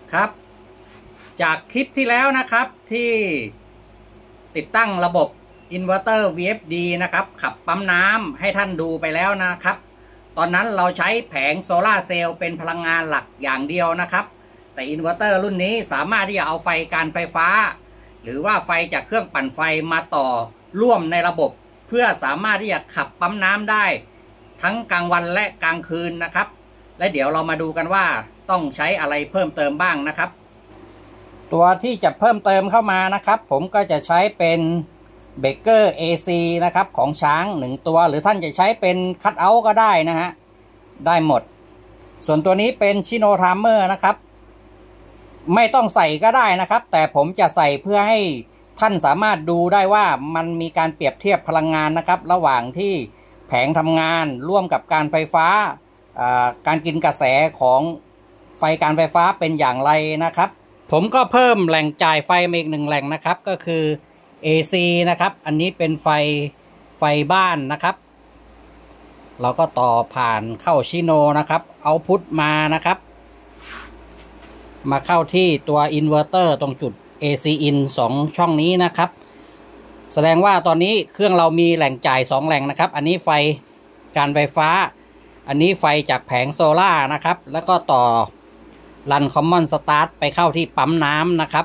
ครับจากคลิปที่แล้วนะครับที่ติดตั้งระบบอินเวอร์เตอร์ VFD นะครับขับปั๊มน้ำให้ท่านดูไปแล้วนะครับตอนนั้นเราใช้แผงโซลาร์เซลล์เป็นพลังงานหลักอย่างเดียวนะครับแต่อินเวอร์เตอร์รุ่นนี้สามารถที่จะเอาไฟการไฟฟ้าหรือว่าไฟจากเครื่องปั่นไฟมาต่อร่วมในระบบเพื่อสามารถที่จะขับปั๊มน้ำได้ทั้งกลางวันและกลางคืนนะครับและเดี๋ยวเรามาดูกันว่าต้องใช้อะไรเพิ่มเติมบ้างนะครับตัวที่จะเพิ่มเติมเข้ามานะครับผมก็จะใช้เป็นเบรกเกอร์ AC นะครับของช้าง1ตัวหรือท่านจะใช้เป็นคัทเอาท์ก็ได้นะฮะได้หมดส่วนตัวนี้เป็นชิโนทามเมอร์นะครับไม่ต้องใส่ก็ได้นะครับแต่ผมจะใส่เพื่อให้ท่านสามารถดูได้ว่ามันมีการเปรียบเทียบพลังงานนะครับระหว่างที่แผงทำงานร่วมกับการไฟฟ้าการกินกระแสของไฟการไฟฟ้าเป็นอย่างไรนะครับผมก็เพิ่มแหล่งจ่ายไฟมาอีก1แหล่งนะครับก็คือ AC นะครับอันนี้เป็นไฟบ้านนะครับเราก็ต่อผ่านเข้าชิโนนะครับเอาพุทมานะครับมาเข้าที่ตัวอินเวอร์เตอร์ตรงจุด AC in 2ช่องนี้นะครับแสดงว่าตอนนี้เครื่องเรามีแหล่งจ่าย2แหล่งนะครับอันนี้ไฟการไฟฟ้าอันนี้ไฟจากแผงโซล่านะครับแล้วก็ต่อรันคอมมอนสตาร์ทไปเข้าที่ปั๊มน้ำนะครับ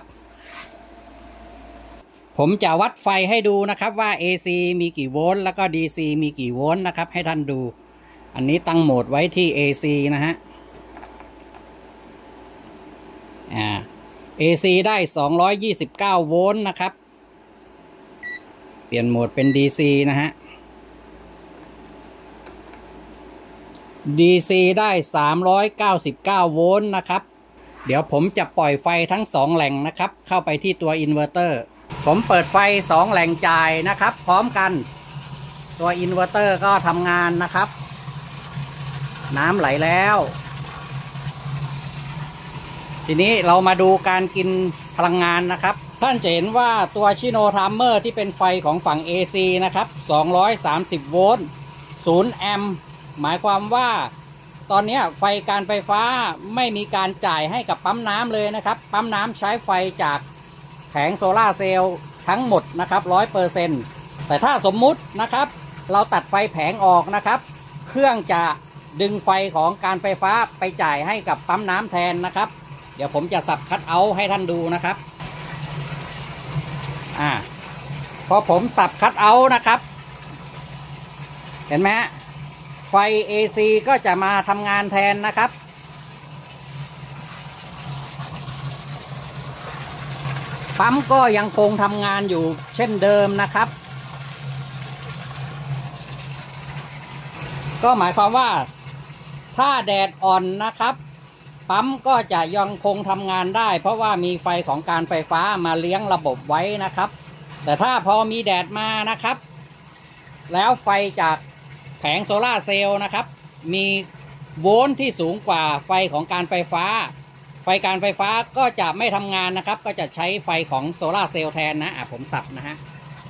ผมจะวัดไฟให้ดูนะครับว่า AC มีกี่โวลต์แล้วก็ DC มีกี่โวลต์นะครับให้ท่านดูอันนี้ตั้งโหมดไว้ที่ AC นะฮะAC ได้229โวลต์นะครับเปลี่ยนโหมดเป็น DC นะฮะ DC ได้399โวลต์นะครับเดี๋ยวผมจะปล่อยไฟทั้ง2แหล่งนะครับเข้าไปที่ตัวอินเวอร์เตอร์ผมเปิดไฟ2แหล่งจ่ายนะครับพร้อมกันตัวอินเวอร์เตอร์ก็ทำงานนะครับน้ำไหลแล้วทีนี้เรามาดูการกินพลังงานนะครับท่านจะเห็นว่าตัวชิโนทามเมอร์ที่เป็นไฟของฝั่ง AC นะครับ230โวลต์0แอมป์หมายความว่าตอนนี้ไฟการไฟฟ้าไม่มีการจ่ายให้กับปั๊มน้ำเลยนะครับปั๊มน้ำใช้ไฟจากแผงโซล่าเซลล์ทั้งหมดนะครับ 100% แต่ถ้าสมมุตินะครับเราตัดไฟแผงออกนะครับเครื่องจะดึงไฟของการไฟฟ้าไปจ่ายให้กับปั๊มน้ำแทนนะครับเดี๋ยวผมจะสับคัทเอาท์ให้ท่านดูนะครับพอผมสับคัทเอาท์นะครับเห็นไหมฮะไฟ AC ก็จะมาทำงานแทนนะครับปั๊มก็ยังคงทำงานอยู่เช่นเดิมนะครับก็หมายความว่าถ้าแดดอ่อนนะครับปั๊มก็จะยังคงทำงานได้เพราะว่ามีไฟของการไฟฟ้ามาเลี้ยงระบบไว้นะครับแต่ถ้าพอมีแดดมานะครับแล้วไฟจากแผงโซล่าเซลล์นะครับมีโวลต์ที่สูงกว่าไฟของการไฟฟ้าไฟการไฟฟ้าก็จะไม่ทำงานนะครับก็จะใช้ไฟของโซล่าเซลล์แทนนะผมสับนะฮะ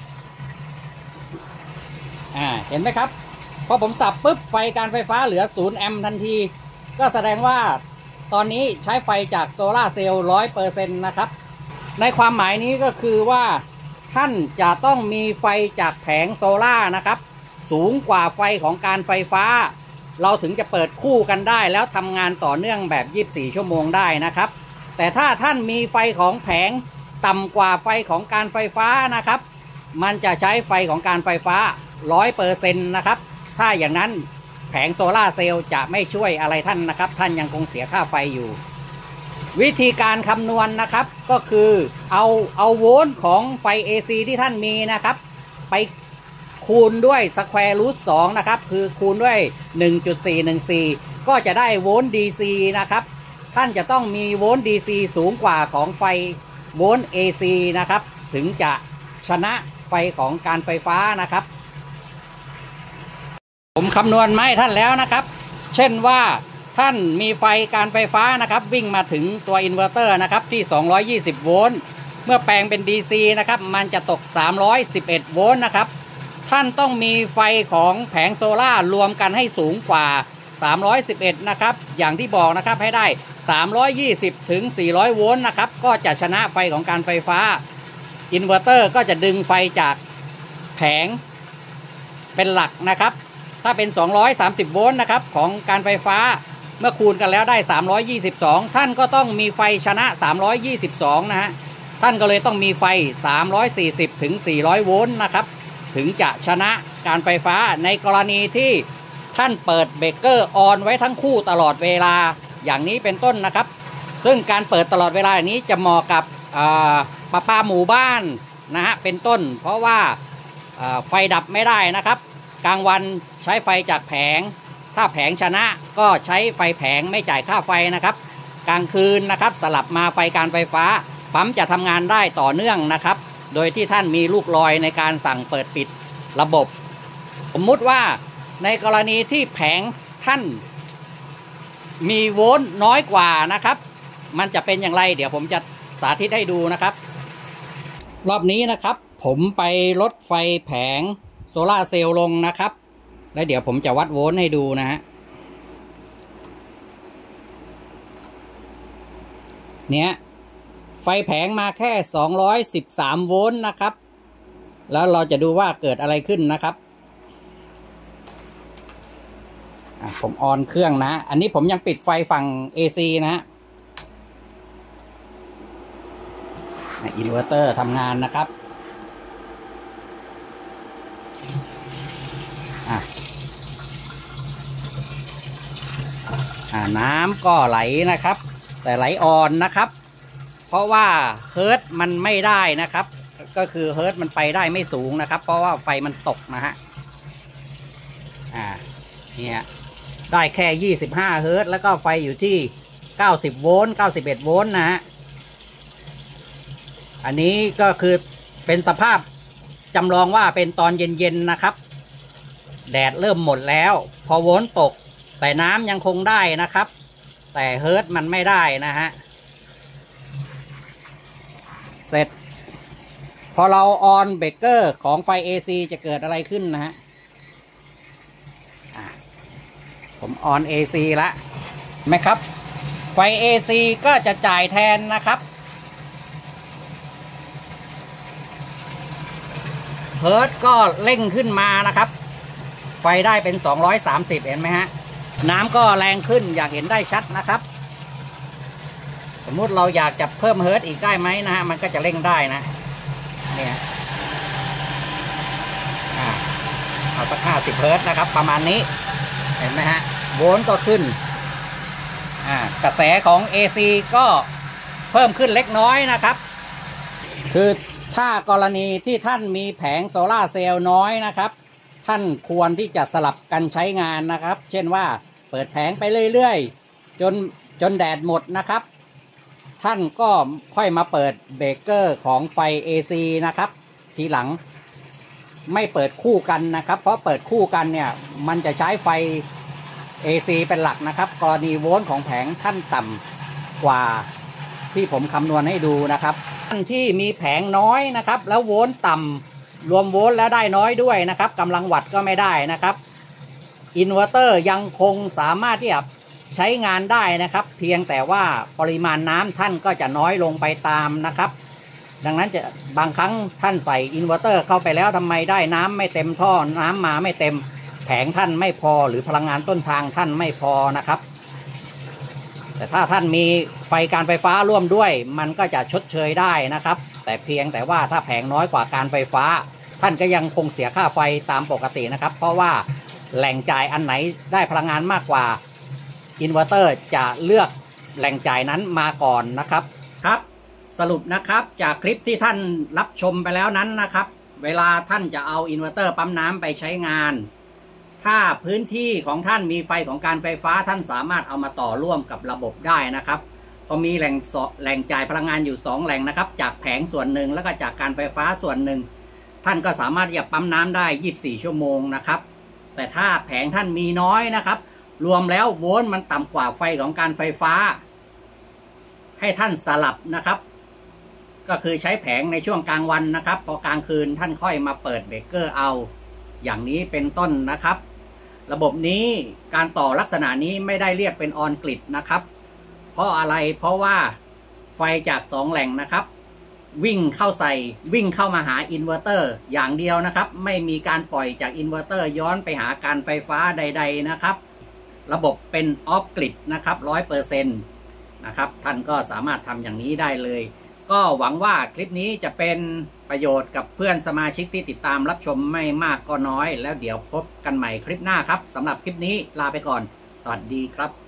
เห็นไหมครับพอผมสับปุ๊บไฟการไฟฟ้าเหลือ0แอมป์ทันทีก็แสดงว่าตอนนี้ใช้ไฟจากโซล่าเซลล์ 100% นะครับในความหมายนี้ก็คือว่าท่านจะต้องมีไฟจากแผงโซล่านะครับสูงกว่าไฟของการไฟฟ้าเราถึงจะเปิดคู่กันได้แล้วทำงานต่อเนื่องแบบ24ชั่วโมงได้นะครับแต่ถ้าท่านมีไฟของแผงต่ำกว่าไฟของการไฟฟ้านะครับมันจะใช้ไฟของการไฟฟ้า 100% นะครับถ้าอย่างนั้นแผงโซล่าเซลล์จะไม่ช่วยอะไรท่านนะครับท่านยังคงเสียค่าไฟอยู่วิธีการคำนวณนะครับก็คือเอาโวลต์ของไฟ AC ที่ท่านมีนะครับไปคูณด้วยสแควร์รูท2นะครับคือคูณด้วย 1.414 ก็จะได้โวลต์ DC นะครับท่านจะต้องมีโวลต์ DC สูงกว่าของไฟโวลต์ AC นะครับถึงจะชนะไฟของการไฟฟ้านะครับผมคำนวณมาให้ท่านแล้วนะครับเช่นว่าท่านมีไฟการไฟฟ้านะครับวิ่งมาถึงตัวอินเวอร์เตอร์นะครับที่220โวลต์เมื่อแปลงเป็น DC นะครับมันจะตก311โวลต์นะครับท่านต้องมีไฟของแผงโซล่ารวมกันให้สูงกว่า311นะครับอย่างที่บอกนะครับให้ได้ 320ถึง400โวลต์นะครับก็จะชนะไฟของการไฟฟ้าอินเวอร์เตอร์ก็จะดึงไฟจากแผงเป็นหลักนะครับถ้าเป็น230โวลต์นะครับของการไฟฟ้าเมื่อคูณกันแล้วได้322ท่านก็ต้องมีไฟชนะ322นะฮะท่านก็เลยต้องมีไฟ340ถึง400โวลต์นะครับถึงจะชนะการไฟฟ้าในกรณีที่ท่านเปิดเบรกเกอร์ออนไว้ทั้งคู่ตลอดเวลาอย่างนี้เป็นต้นนะครับซึ่งการเปิดตลอดเวลาอย่างนี้จะเหมาะกับประปาหมู่บ้านนะฮะเป็นต้นเพราะว่าไฟดับไม่ได้นะครับกลางวันใช้ไฟจากแผงถ้าแผงชนะก็ใช้ไฟแผงไม่จ่ายค่าไฟนะครับกลางคืนนะครับสลับมาไฟการไฟฟ้าปั๊มจะทำงานได้ต่อเนื่องนะครับโดยที่ท่านมีลูกลอยในการสั่งเปิดปิดระบบสมมุติว่าในกรณีที่แผงท่านมีโวลต์น้อยกว่านะครับมันจะเป็นอย่างไรเดี๋ยวผมจะสาธิตให้ดูนะครับรอบนี้นะครับผมไปลดไฟแผงโซล่าเซลล์ลงนะครับแล้วเดี๋ยวผมจะวัดโวลต์ให้ดูนะฮะเนี่ยไฟแผงมาแค่213โวลต์นะครับแล้วเราจะดูว่าเกิดอะไรขึ้นนะครับผมออนเครื่องนะอันนี้ผมยังปิดไฟฝั่ง AC นะฮะอินเวอร์เตอร์ทำงานนะครับน้ำก็ไหลนะครับแต่ไหลอ่อนนะครับเพราะว่าเฮิร์ตมันไม่ได้นะครับก็คือเฮิร์ตมันไปได้ไม่สูงนะครับเพราะว่าไฟมันตกนะฮะเนี่ยได้แค่25เฮิร์ตแล้วก็ไฟอยู่ที่90โวลต์91โวลต์นะฮะอันนี้ก็คือเป็นสภาพจำลองว่าเป็นตอนเย็นๆนะครับแดดเริ่มหมดแล้วพอโวลต์ตกแต่น้ำยังคงได้นะครับแต่เฮิร์ตมันไม่ได้นะฮะเสร็จพอเราออนเบรกเกอร์ของไฟ AC จะเกิดอะไรขึ้นนะฮะผมออน AC ละไหมครับไฟ AC ก็จะจ่ายแทนนะครับเฮิร์ตก็เร่งขึ้นมานะครับไฟได้เป็น230เห็นไหมฮะน้ำก็แรงขึ้นอยากเห็นได้ชัดนะครับสมมุติเราอยากจะเพิ่มเฮิร์ตอีกได้ไหมนะฮะมันก็จะเร่งได้นะเนี่ยเอาสัก50เฮิร์ตนะครับประมาณนี้เห็นไหมฮะโวลต์ก็ขึ้นกระแสของ AC ก็เพิ่มขึ้นเล็กน้อยนะครับคือถ้ากรณีที่ท่านมีแผงโซล่าเซลล์น้อยนะครับท่านควรที่จะสลับกันใช้งานนะครับเช่นว่าเปิดแผงไปเรื่อยๆจนแดดหมดนะครับท่านก็ค่อยมาเปิดเบรกเกอร์ของไฟ AC นะครับทีหลังไม่เปิดคู่กันนะครับเพราะเปิดคู่กันเนี่ยมันจะใช้ไฟ AC เป็นหลักนะครับกรณีโวลต์ของแผงท่านต่ำกว่าที่ผมคำนวณให้ดูนะครับท่านที่มีแผงน้อยนะครับแล้วโวลต์ต่ำรวมโวลต์แล้วได้น้อยด้วยนะครับกำลังวัตต์ก็ไม่ได้นะครับอินเวอร์เตอร์ยังคงสามารถที่จะใช้งานได้นะครับเพียงแต่ว่าปริมาณน้ำท่านก็จะน้อยลงไปตามนะครับดังนั้นจะบางครั้งท่านใส่อินเวอร์เตอร์เข้าไปแล้วทำไมได้น้ำไม่เต็มท่อน้ำมาไม่เต็มแผงท่านไม่พอหรือพลังงานต้นทางท่านไม่พอนะครับแต่ถ้าท่านมีไฟการไฟฟ้าร่วมด้วยมันก็จะชดเชยได้นะครับแต่เพียงแต่ว่าถ้าแผงน้อยกว่าการไฟฟ้าท่านก็ยังคงเสียค่าไฟตามปกตินะครับเพราะว่าแหล่งจ่ายอันไหนได้พลังงานมากกว่าอินเวอร์เตอร์จะเลือกแหล่งจ่ายนั้นมาก่อนนะครับครับสรุปนะครับจากคลิปที่ท่านรับชมไปแล้วนั้นนะครับเวลาท่านจะเอาอินเวอร์เตอร์ปั๊มน้ำไปใช้งานถ้าพื้นที่ของท่านมีไฟของการไฟฟ้าท่านสามารถเอามาต่อร่วมกับระบบได้นะครับพอมีแหล่งจ่ายพลังงานอยู่2แหล่งนะครับจากแผงส่วนหนึ่งแล้วก็จากการไฟฟ้าส่วนหนึ่งท่านก็สามารถที่จะปั๊มน้ำได้24ชั่วโมงนะครับแต่ถ้าแผงท่านมีน้อยนะครับรวมแล้วโวลต์มันต่ำกว่าไฟของการไฟฟ้าให้ท่านสลับนะครับก็คือใช้แผงในช่วงกลางวันนะครับพอกลางคืนท่านค่อยมาเปิดเบรกเกอร์เอาอย่างนี้เป็นต้นนะครับระบบนี้การต่อลักษณะนี้ไม่ได้เรียกเป็นออนกริดนะครับเพราะอะไรเพราะว่าไฟจาก2แหล่งนะครับวิ่งเข้ามาหาอินเวอร์เตอร์อย่างเดียวนะครับไม่มีการปล่อยจากอินเวอร์เตอร์ย้อนไปหาการไฟฟ้าใดๆนะครับระบบเป็นออฟกริดนะครับ 100% นะครับท่านก็สามารถทำอย่างนี้ได้เลยก็หวังว่าคลิปนี้จะเป็นประโยชน์กับเพื่อนสมาชิกที่ติดตามรับชมไม่มากก็น้อยแล้วเดี๋ยวพบกันใหม่คลิปหน้าครับสำหรับคลิปนี้ลาไปก่อนสวัสดีครับ